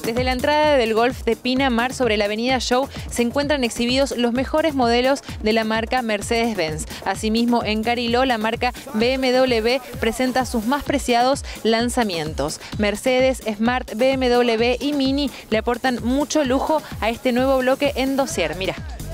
Desde la entrada del Golf de Pinamar sobre la avenida Show se encuentran exhibidos los mejores modelos de la marca Mercedes-Benz. Asimismo, en Cariló, la marca BMW presenta sus más preciados lanzamientos. Mercedes, Smart, BMW y Mini le aportan mucho lujo a este nuevo bloque en dossier. Mira.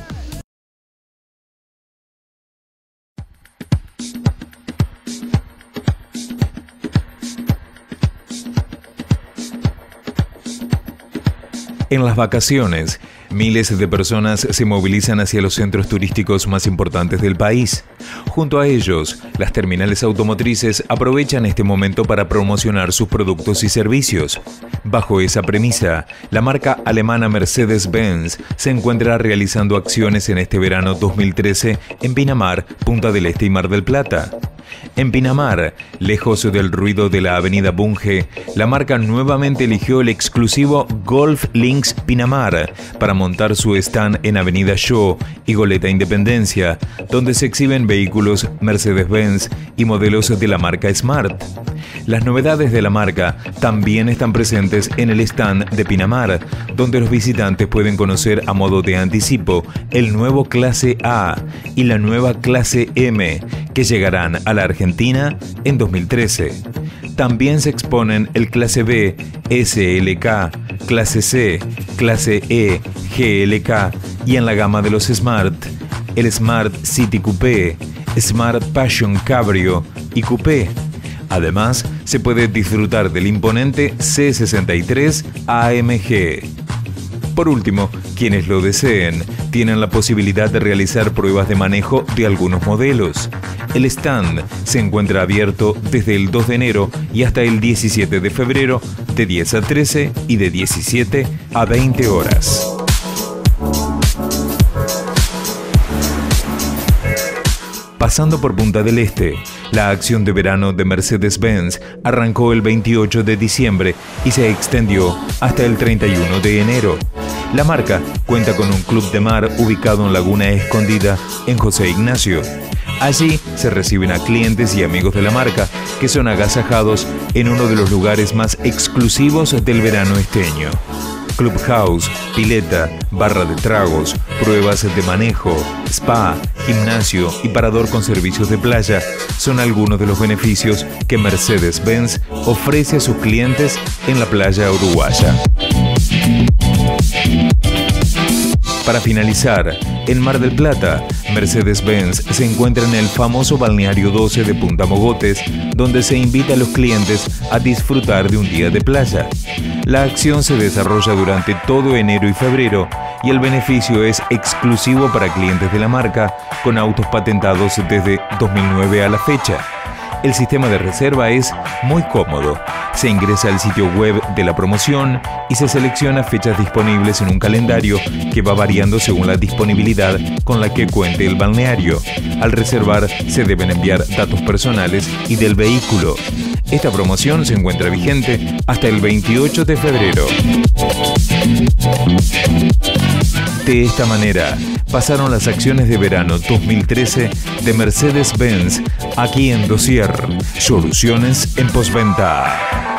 En las vacaciones, miles de personas se movilizan hacia los centros turísticos más importantes del país. Junto a ellos, las terminales automotrices aprovechan este momento para promocionar sus productos y servicios. Bajo esa premisa, la marca alemana Mercedes-Benz se encuentra realizando acciones en este verano 2013 en Pinamar, Punta del Este y Mar del Plata. En Pinamar, lejos del ruido de la avenida Bunge, la marca nuevamente eligió el exclusivo Golf Links Pinamar para montar su stand en avenida Shaw y Goleta Independencia, donde se exhiben vehículos Mercedes-Benz y modelos de la marca Smart. Las novedades de la marca también están presentes en el stand de Pinamar, donde los visitantes pueden conocer a modo de anticipo el nuevo Clase A y la nueva Clase M, que llegarán a la Argentina en 2013. También se exponen el Clase B, SLK, Clase C, Clase E, GLK y en la gama de los Smart, el Smart City Coupé, Smart Passion Cabrio y Coupé. Además, se puede disfrutar del imponente C63 AMG. Por último, quienes lo deseen, tienen la posibilidad de realizar pruebas de manejo de algunos modelos. El stand se encuentra abierto desde el 2 de enero y hasta el 17 de febrero, de 10 a 13 y de 17 a 20 horas. Pasando por Punta del Este, la acción de verano de Mercedes-Benz arrancó el 28 de diciembre y se extendió hasta el 31 de enero. La marca cuenta con un club de mar ubicado en Laguna Escondida, en José Ignacio. Allí se reciben a clientes y amigos de la marca que son agasajados en uno de los lugares más exclusivos del verano esteño. Clubhouse, pileta, barra de tragos, pruebas de manejo, spa, gimnasio y parador con servicios de playa son algunos de los beneficios que Mercedes-Benz ofrece a sus clientes en la playa uruguaya. Para finalizar, en Mar del Plata, Mercedes-Benz se encuentra en el famoso balneario 12 de Punta Mogotes, donde se invita a los clientes a disfrutar de un día de playa. La acción se desarrolla durante todo enero y febrero y el beneficio es exclusivo para clientes de la marca con autos patentados desde 2009 a la fecha. El sistema de reserva es muy cómodo. Se ingresa al sitio web de la promoción y se selecciona fechas disponibles en un calendario que va variando según la disponibilidad con la que cuente el balneario. Al reservar se deben enviar datos personales y del vehículo. Esta promoción se encuentra vigente hasta el 28 de febrero. De esta manera, pasaron las acciones de verano 2013 de Mercedes-Benz aquí en Dossier, soluciones en postventa.